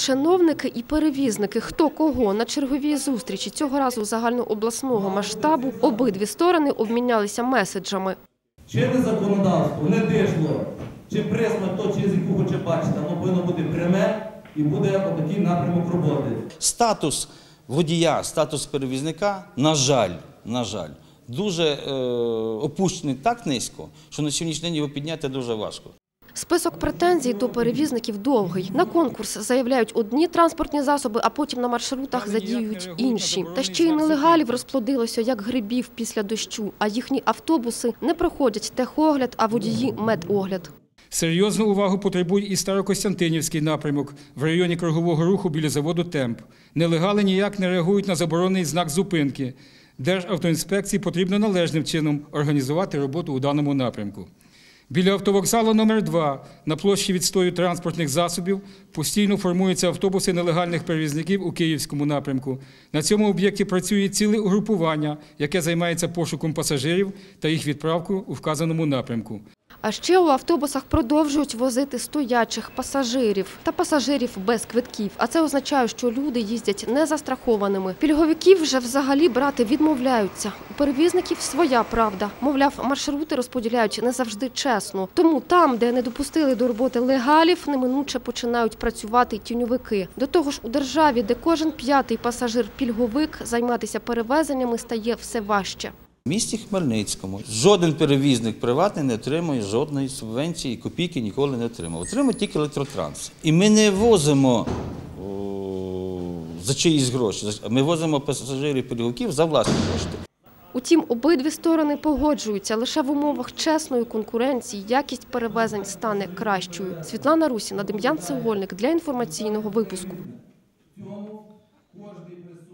чиновники і перевізники, хто кого. На черговій зустрічі цього разу загальнообласного масштабу обидві сторони обмінялися меседжами. Чинне законодавство не дишло, чи призвано то, чи язику хоче бачити, воно повинно бути пряме і буде отакий напрямок роботи. Статус водія, статус перевізника, на жаль, дуже опущений так низько, що на сьогоднішній день його підняти дуже важко. Список претензій до перевізників довгий. На конкурс заявляють одні транспортні засоби, а потім на маршрутах задіюють інші. Та ще й нелегалів розплодилося, як грибів після дощу, а їхні автобуси не проходять техогляд, а водії – медогляд. Серйозну увагу потребує і Старокостянтинівський напрямок в районі кругового руху біля заводу «Темп». Нелегали ніяк не реагують на заборонений знак зупинки. Державтоінспекції потрібно належним чином організувати роботу у даному напрямку. Біля автовокзалу номер 2 на площі відстою транспортних засобів постійно формуються автобуси нелегальних перевізників у Київському напрямку. На цьому об'єкті працює ціле угрупування, яке займається пошуком пасажирів та їх відправкою у вказаному напрямку. А ще у автобусах продовжують возити стоячих пасажирів та пасажирів без квитків. А це означає, що люди їздять незастрахованими. Пільговиків вже взагалі брати відмовляються. У перевізників своя правда. Мовляв, маршрути розподіляють не завжди чесно. Тому там, де не допустили до роботи легалів, неминуче починають працювати тіньовики. До того ж, у державі, де кожен п'ятий пасажир-пільговик, займатися перевезеннями стає все важче. В місті Хмельницькому жоден перевізник приватний не отримує жодної субвенції, копійки ніколи не отримав. Отримує тільки електротранс. І ми не возимо за чиїсь гроші, ми возимо пасажирів-пільговиків за власні кошти. Утім, обидві сторони погоджуються. Лише в умовах чесної конкуренції якість перевезень стане кращою. Світлана Русіна, Дем'ян Цегольник для інформаційного випуску.